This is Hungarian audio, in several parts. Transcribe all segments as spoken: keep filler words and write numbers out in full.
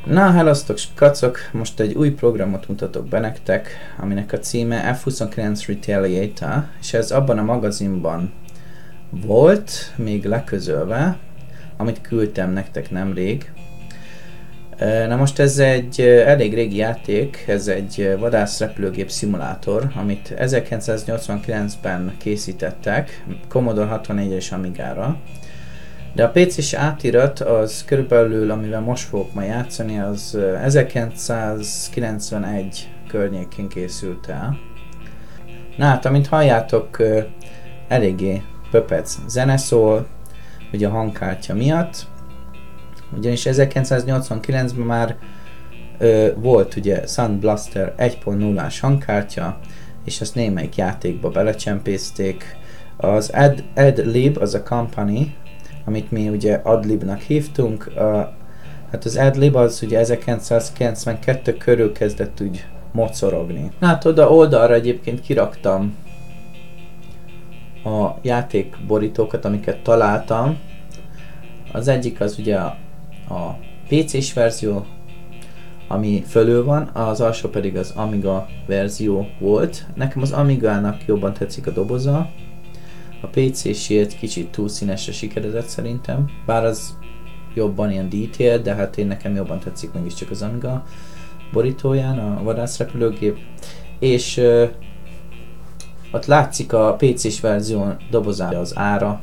Na, hellosztok kacok! Most egy új programot mutatok be nektek, aminek a címe F huszonkilenc Retaliator, és ez abban a magazinban volt, még leközölve, amit küldtem nektek nemrég. Na most ez egy elég régi játék, ez egy vadászrepülőgép szimulátor, amit ezerkilencszáznyolcvankilencben készítettek, Commodore hatvannégy és Amigára. De a pé cés átirat az körülbelül, amivel most fogok majd játszani, az ezerkilencszázkilencvenegy környékén készült el. Na hát, amint halljátok, eléggé pöpec zene szól, ugye a hangkártya miatt. Ugyanis ezerkilencszáznyolcvankilencben már ö, volt ugye Sound Blaster egy pont nullás hangkártya, és ezt némelyik játékba belecsempészték. Az Ad, Adlib, az a company, amit mi ugye Adlibnak hívtunk, a, hát az Adlib az ugye ezerkilencszázkilencvenkettő körül kezdett úgy mocorogni. Hát oda oldalra egyébként kiraktam a játékborítókat, amiket találtam. Az egyik az ugye a, a pé cés verzió, ami fölül van, az alsó pedig az Amiga verzió volt. Nekem az Amigának jobban tetszik a doboza. A pé césért kicsit túl színesre sikeredett szerintem, bár az jobban ilyen detail, de hát én nekem jobban tetszik mégiscsak az Amiga borítóján, a vadászrepülőgép. És uh, ott látszik a pé cés verzió dobozára az ára,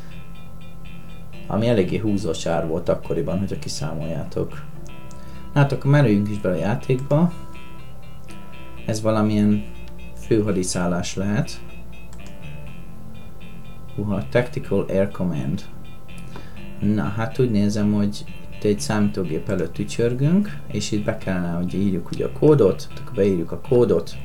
ami eléggé húzós ár volt akkoriban, hogyha kiszámoljátok. Hát akkor merüljünk is bele a játékba. Ez valamilyen főhadiszállás lehet. Uha, Tactical Air Command. Na, hát úgy nézem, hogy itt egy számítógép előtt ücsörgünk, és itt be kellene, hogy írjuk ugye a kódot, akkor beírjuk a kódot.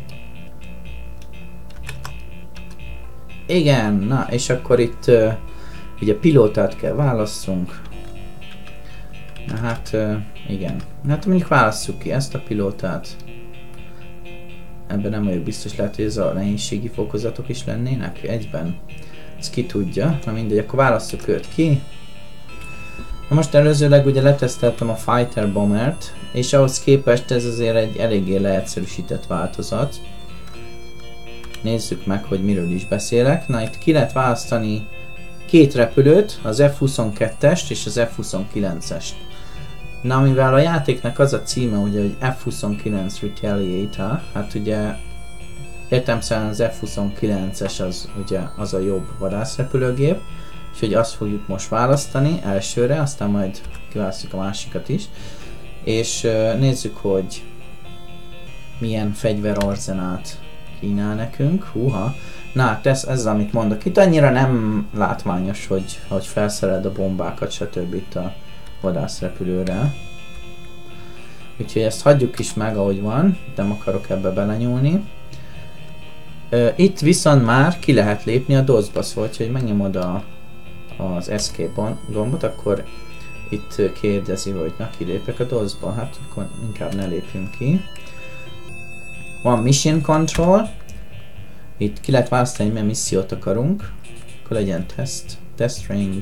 Igen, na, és akkor itt uh, ugye pilótát kell válasszunk. Na hát, uh, igen. Hát mondjuk válasszuk ki ezt a pilótát. Ebben nem vagyok biztos, lehet, hogy ez a nehézségi fokozatok is lennének egyben. Ez ki tudja, na mindegy, akkor válasszuk őt ki. Na most előzőleg ugye leteszteltem a Fighter Bombert, és ahhoz képest ez azért egy eléggé leegyszerűsített változat. Nézzük meg, hogy miről is beszélek. Na itt ki lehet választani két repülőt, az F huszonkettest és az F huszonkilencest. Na mivel a játéknak az a címe ugye, hogy F huszonkilenc Retaliator, hát ugye értelemszerűen az F huszonkilences az ugye az a jobb vadászrepülőgép, úgyhogy azt fogjuk most választani elsőre, aztán majd kiválasztjuk a másikat is. És uh, nézzük, hogy milyen fegyverarzenát kínál nekünk. Húha! Na hát ez, ez amit mondok. Itt annyira nem látványos, hogy, hogy felszereld a bombákat, stb. Itt a vadászrepülőre. Úgyhogy ezt hagyjuk is meg, ahogy van. Nem akarok ebbe belenyúlni. Uh, itt viszont már ki lehet lépni a doszba, szóval, hogy megnyomod a, az escape gombot, akkor itt kérdezi, hogy na, kilépek a doszba, hát akkor inkább ne lépjünk ki. Van Mission Control, itt ki lehet választani, hogy milyen missziót akarunk, akkor legyen test, test range,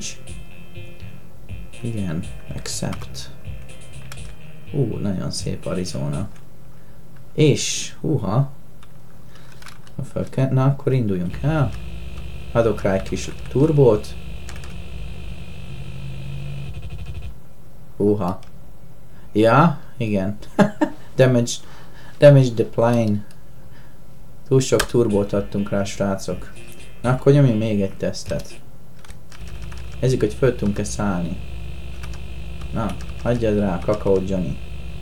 igen, accept. Ú, uh, nagyon szép Arizona. És, húha, na akkor induljunk el. Adok rá egy kis turbót. Húha. Ja, igen. damage, damage the plane. Túl sok turbót adtunk rá, srácok. Na akkor nyomjunk még egy tesztet. Nézzük, hogy föl tudunk-e szállni. Na, hagyjad rá, Kakaó Johnny.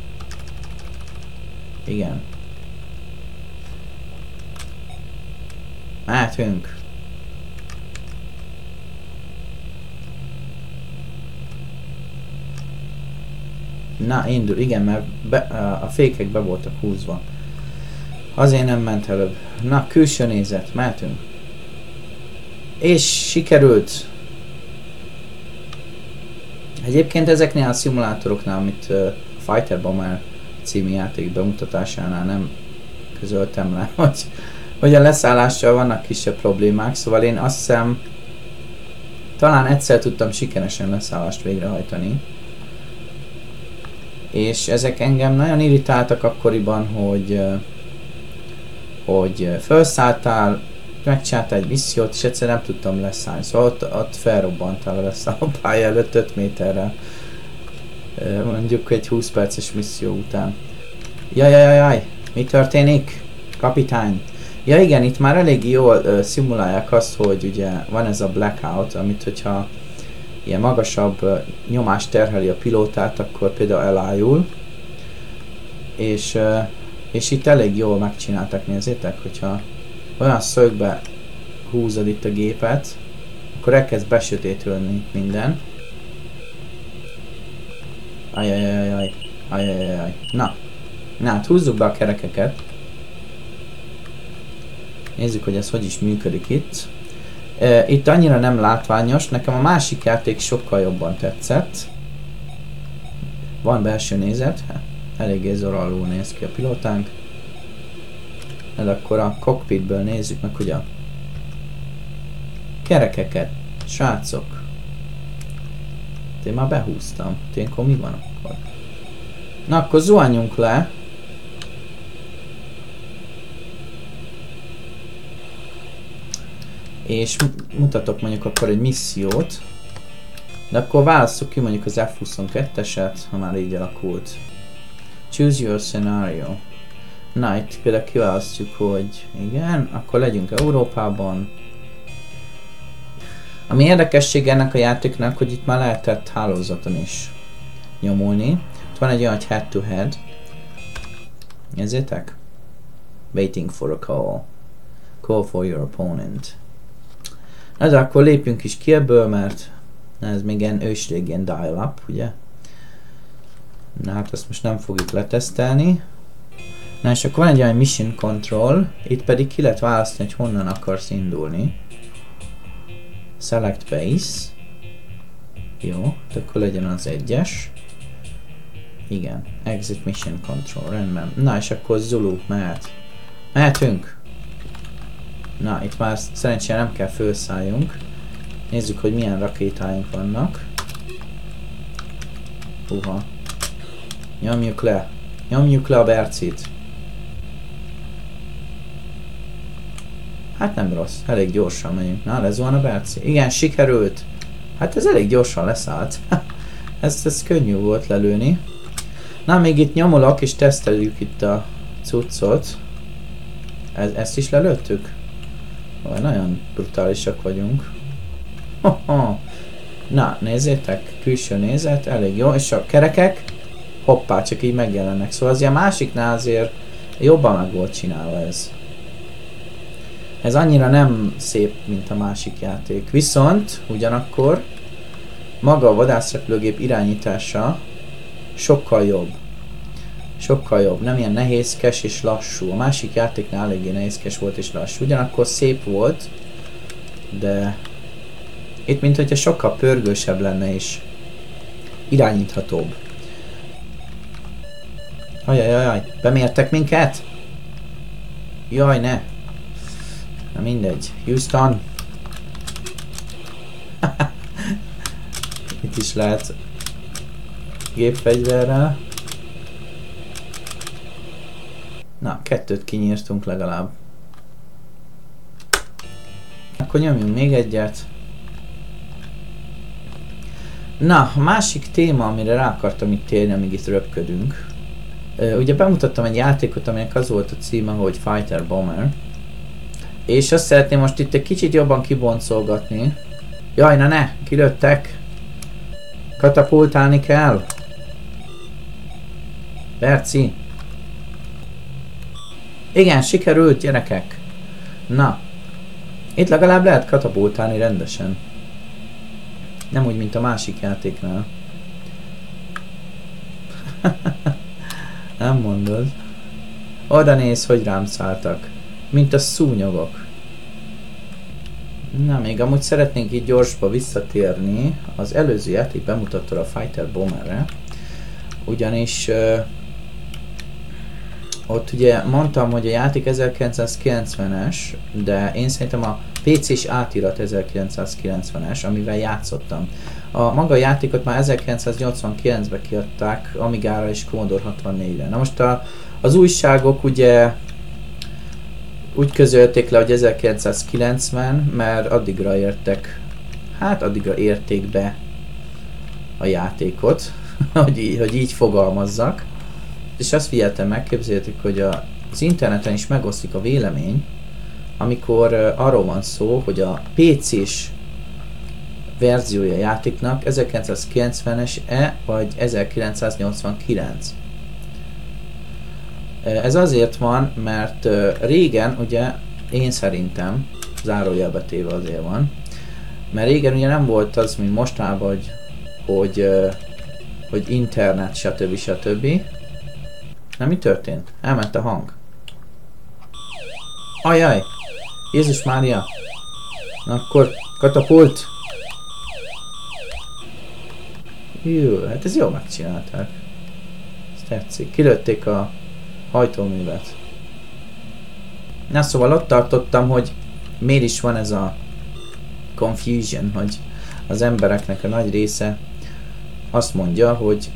Igen. Mehetünk. Na, indul. Igen, mert be, a fékek be voltak húzva. Azért nem ment előbb. Na, külső nézet. Mehetünk. És sikerült. Egyébként ezeknél a szimulátoroknál, amit uh, Fighter Bomber című játék bemutatásánál nem közöltem le, hogy hogy a leszállással vannak kisebb problémák, szóval én azt hiszem talán egyszer tudtam sikeresen leszállást végrehajtani. És ezek engem nagyon irritáltak akkoriban, hogy, hogy felszálltál, megcsináltál egy missziót, és egyszer nem tudtam leszállni. Szóval ott, ott felrobbantál lesz a pálya előtt öt méterrel. Mondjuk egy húsz perces misszió után. Jajajajaj, mi történik? Kapitány. Ja igen, itt már elég jól uh, szimulálják azt, hogy ugye van ez a blackout, amit hogyha ilyen magasabb uh, nyomást terheli a pilótát, akkor például elájul. És, uh, és itt elég jól megcsináltak, nézzétek, hogyha olyan szögbe húzod itt a gépet, akkor elkezd besötétülni minden. Ajajajajaj, ajajajaj. Na, na hát húzzuk be a kerekeket. Nézzük, hogy ez hogy is működik itt. E, itt annyira nem látványos, nekem a másik játék sokkal jobban tetszett. Van belső nézet, eléggé zoralul néz ki a pilótánk. De akkor a cockpitből nézzük meg, hogy a kerekeket, srácok. Én már behúztam. Tényleg mi van akkor? Na akkor zuhanjunk le. És mutatok mondjuk akkor egy missziót. De akkor válasszuk ki mondjuk az F huszonkettőeset, ha már így alakult. Choose your scenario. Na, itt például kiválasztjuk, hogy igen, akkor legyünk Európában. Ami érdekesség ennek a játéknak, hogy itt már lehetett hálózaton is nyomulni. Itt van egy olyan, hogy head to head. Nézzétek? Waiting for a call. Call for your opponent. Na de akkor lépjünk is ki ebből, mert ez még ilyen ősrég ilyen dial-up, ugye? Na hát azt most nem fogjuk letesztelni. Na és akkor van egy olyan mission control, itt pedig ki lehet választani, hogy honnan akarsz indulni. Select base. Jó, akkor legyen az egyes. Igen, exit mission control, rendben. Na és akkor Zulu, mehet. Mehetünk! Na, itt már szerencsére nem kell felszálljunk. Nézzük, hogy milyen rakétáink vannak. Uha. Nyomjuk le. Nyomjuk le a bercit. Hát nem rossz, elég gyorsan megyünk. Na, lezuhan a berci. Igen, sikerült. Hát ez elég gyorsan leszállt. ez, ez könnyű volt lelőni. Na, még itt nyomulok és teszteljük itt a cuccot. Ez, ezt is lelőttük? Vaj, nagyon brutálisak vagyunk. Hoho. Na, nézzétek, külső nézet, elég jó, és a kerekek, hoppá, csak így megjelennek. Szóval az ilyen másiknál azért jobban meg volt csinálva ez. Ez annyira nem szép, mint a másik játék. Viszont, ugyanakkor, maga a vadászrepülőgép irányítása sokkal jobb. Sokkal jobb, nem ilyen nehézkes és lassú. A másik játéknál eléggé nehézkes volt és lassú. Ugyanakkor szép volt, de itt mint hogyha sokkal pörgősebb lenne és irányíthatóbb. Ajajajaj, bemértek minket? Jaj, ne! Na mindegy, Houston! Itt is lehet gépfegyverrel. Na, kettőt kinyírtunk legalább. Akkor nyomjunk még egyet. Na, a másik téma, amire rá akartam itt térni, amíg itt röpködünk. Uh, ugye bemutattam egy játékot, aminek az volt a címe, hogy Fighter Bomber. És azt szeretném most itt egy kicsit jobban kiboncolgatni. Jaj, na ne! Kilőttek! Katapultálni kell! Perci! Igen, sikerült, gyerekek! Na! Itt legalább lehet katapultálni rendesen. Nem úgy, mint a másik játéknál. Nem mondod. Oda néz, hogy rám szálltak. Mint a szúnyogok. Na, még amúgy szeretnénk így gyorsba visszatérni. Az előző játék bemutatta a Fighter Bomberre. Ugyanis... Uh, ott ugye mondtam, hogy a játék ezerkilencszázkilencvenes, de én szerintem a pé cés átirat ezerkilencszázkilencvenes, amivel játszottam. A maga a játékot már ezerkilencszáznyolcvankilencben kiadták Amigára és Commodore hatvannégyre. Na most a, az újságok ugye úgy közölték le, hogy ezerkilencszázkilencven, mert addigra értek, hát addigra érték be a játékot, hogy, így, hogy így fogalmazzak. És azt figyeltem, megképzeljétek, hogy a, az interneten is megoszlik a vélemény, amikor uh, arról van szó, hogy a pé cés verziója a játéknak ezerkilencszázkilencvenes-e vagy ezerkilencszáznyolcvankilenc. Ez azért van, mert uh, régen, ugye én szerintem, zárójelbe téve azért van, mert régen ugye nem volt az, mint mostában, hogy, hogy, uh, hogy internet, stb. stb. Na, mi történt? Elment a hang. Ajaj! Jézus Mária! Na akkor katapult! Jó, hát ez jól megcsinálták. Ez tetszik. Kilőtték a hajtóművet. Na szóval ott tartottam, hogy miért is van ez a confusion, hogy az embereknek a nagy része azt mondja, hogy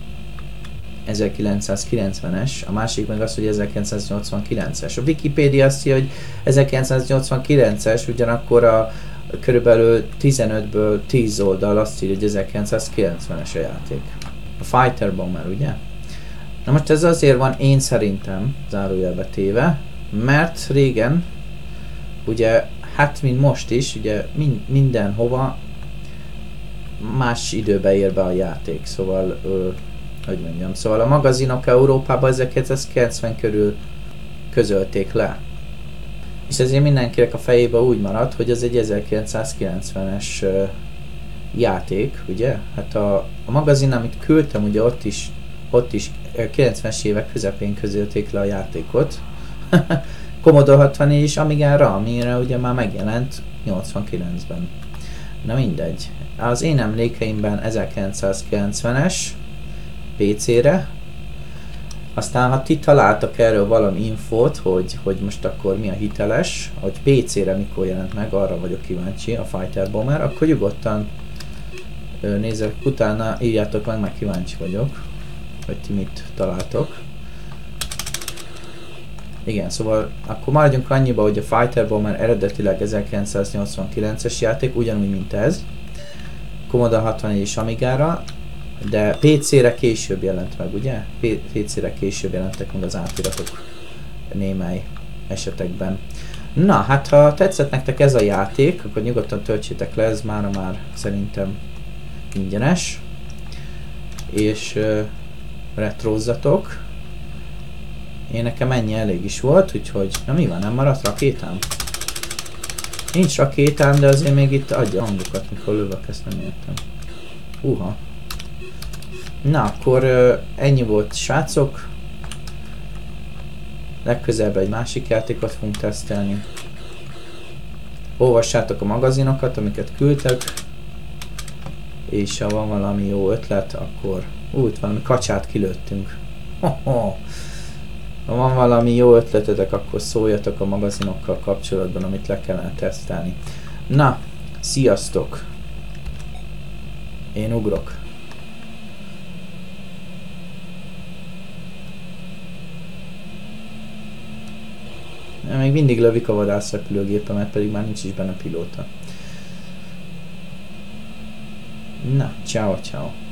ezerkilencszázkilencvenes, a másik meg az, hogy ezerkilencszáznyolcvankilences. A Wikipédia azt írja, hogy ezerkilencszáznyolcvankilences, ugyanakkor a körülbelül tizenötből tíz oldal azt írja, hogy ezerkilencszázkilencvenes a játék. A Fighter Bomber, ugye? Na most ez azért van, én szerintem, zárójelbe téve, mert régen, ugye, hát mint most is, ugye min mindenhova más időbe ér be a játék, szóval ö, hogy mondjam, szóval a magazinok Európában ezerkilencszázkilencven körül közölték le. És ezért mindenkinek a fejében úgy maradt, hogy ez egy ezerkilencszázkilencvenes uh, játék, ugye? Hát a, a magazin, amit küldtem, ugye ott is, ott is kilencvenes évek közepén közölték le a játékot. Commodore hatvannégy is Amigára, amire ugye már megjelent nyolcvankilencben. Na mindegy. Az én emlékeimben ezerkilencszázkilencvenes pé cére. Aztán ha ti találtak erről valami infót, hogy, hogy most akkor mi a hiteles, hogy pé cére mikor jelent meg, arra vagyok kíváncsi, a Fighter Bomber, akkor nyugodtan nézzek utána, írjátok meg, meg kíváncsi vagyok, hogy ti mit találtok. Igen, szóval akkor maradjunk annyiba, hogy a Fighter Bomber eredetileg ezerkilencszáznyolcvankilences játék, ugyanúgy, mint ez. Commodore hatvannégy és Amigára, de pé cére később jelent meg, ugye? pé cére később jelentek meg az átiratok némely esetekben. Na, hát ha tetszett nektek ez a játék, akkor nyugodtan töltsétek le, ez mára már szerintem ingyenes. És uh, retrózzatok. Én nekem ennyi elég is volt, úgyhogy... Na mi van, nem maradt rakétám? Nincs rakétám, de azért még itt adja hangokat, mikor lövök, ezt nem értem. Uha. Na, akkor uh, ennyi volt, srácok. Legközelebb egy másik játékot fogunk tesztelni. Olvassátok a magazinokat, amiket küldtek. És ha van valami jó ötlet, akkor... Ú, itt valami kacsát kilőttünk. Ho-ho. Ha van valami jó ötletetek, akkor szóljatok a magazinokkal kapcsolatban, amit le kellene tesztelni. Na, sziasztok! Én ugrok. Még mindig lövik a vadászrepülőgépemet, pedig már nincs is benne pilóta. Na, ciao, ciao.